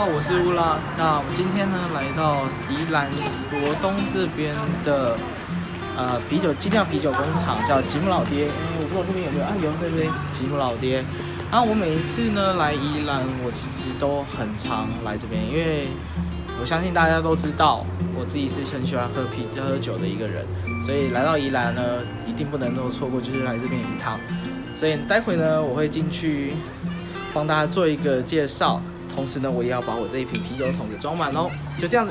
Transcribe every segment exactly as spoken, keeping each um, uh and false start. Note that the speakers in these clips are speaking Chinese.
好，我是乌拉。那我们今天呢来到宜兰罗东这边的呃啤酒精酿啤酒工厂，叫吉姆老爹。哎，我不知道这边有没有啊？有，对不对？吉姆老爹。然后我每一次呢来宜兰，我其实都很常来这边，因为我相信大家都知道，我自己是很喜欢喝啤喝酒的一个人，所以来到宜兰呢，一定不能够错过，就是来这边一趟。所以待会呢，我会进去帮大家做一个介绍。同时呢，我也要把我这一瓶啤酒桶给装满哦，就这样子。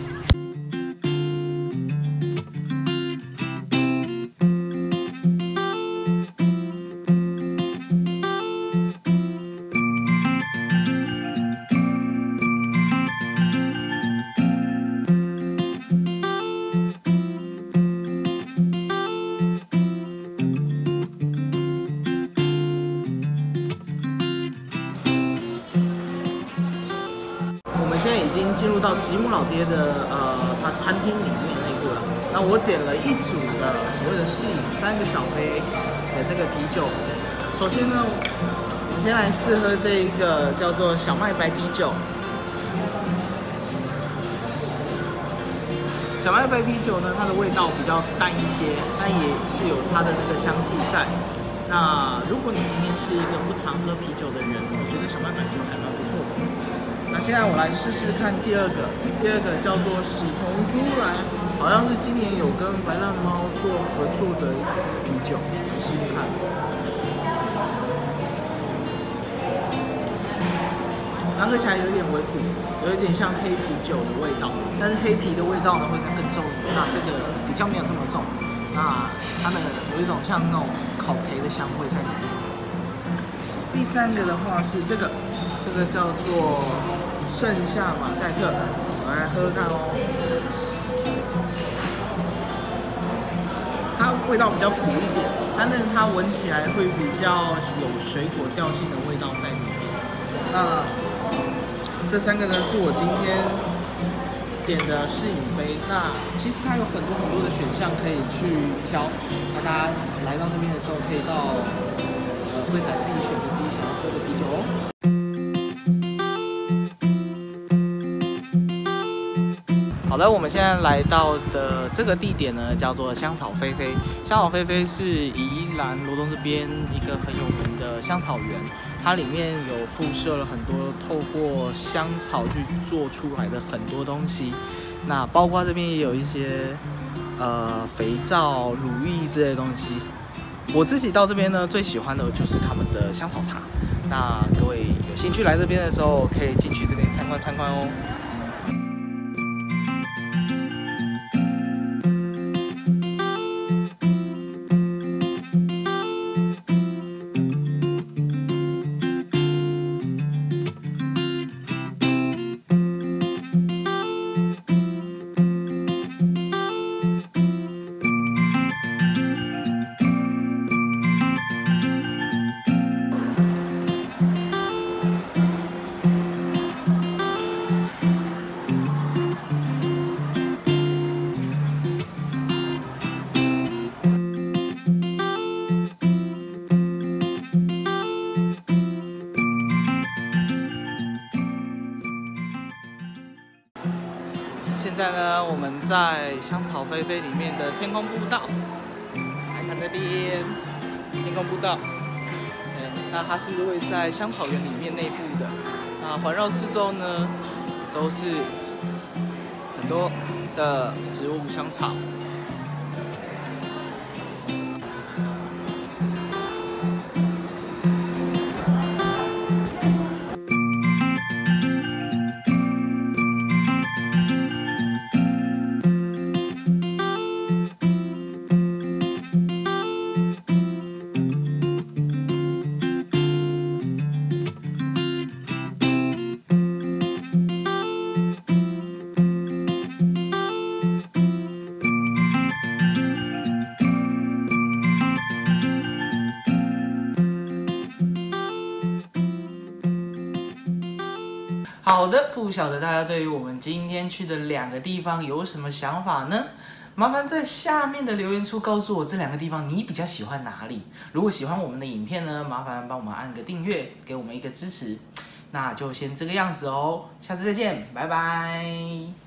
现在已经进入到吉姆老爹的呃，他餐厅里面内部了。那我点了一组的所谓的细三个小杯的这个啤酒。首先呢，我们先来试喝这一个叫做小麦白啤酒。小麦白啤酒呢，它的味道比较淡一些，但也是有它的那个香气在。那如果你今天是一个不常喝啤酒的人，我觉得小麦白啤酒还蛮不错的。那现在我来试试看第二个，第二个叫做喜从猪来，好像是今年有跟白浪猫做合作的一款啤酒，来试试看。它喝起来有点微苦，有一点像黑啤酒的味道，但是黑啤的味道呢会再更重一点，那这个比较没有这么重，那它的有一种像那种烤焙的香味在里面。第三个的话是这个。这个叫做盛夏马赛克，我来喝喝看哦。它味道比较苦一点，但是它闻起来会比较有水果调性的味道在里面。那这三个呢是我今天点的试饮杯。那其实它有很多很多的选项可以去挑。那大家来到这边的时候，可以到呃柜台自己选择自己想要喝的啤酒哦。好的，我们现在来到的这个地点呢，叫做香草菲菲。香草菲菲是宜兰罗东这边一个很有名的香草园，它里面有附设了很多透过香草去做出来的很多东西。那包括这边也有一些呃肥皂、乳液之类的东西。我自己到这边呢，最喜欢的就是他们的香草茶。那各位有兴趣来这边的时候，可以进去这边参观参观哦。现在呢，我们在香草菲菲里面的天空步道，来看这边天空步道。嗯，那它是位在香草园里面内部的。那环绕四周呢，都是很多的植物香草。好的，不晓得大家对于我们今天去的两个地方有什么想法呢？麻烦在下面的留言处告诉我这两个地方你比较喜欢哪里。如果喜欢我们的影片呢，麻烦帮我们按个订阅，给我们一个支持。 那就先这个样子哦，下次再见，拜拜。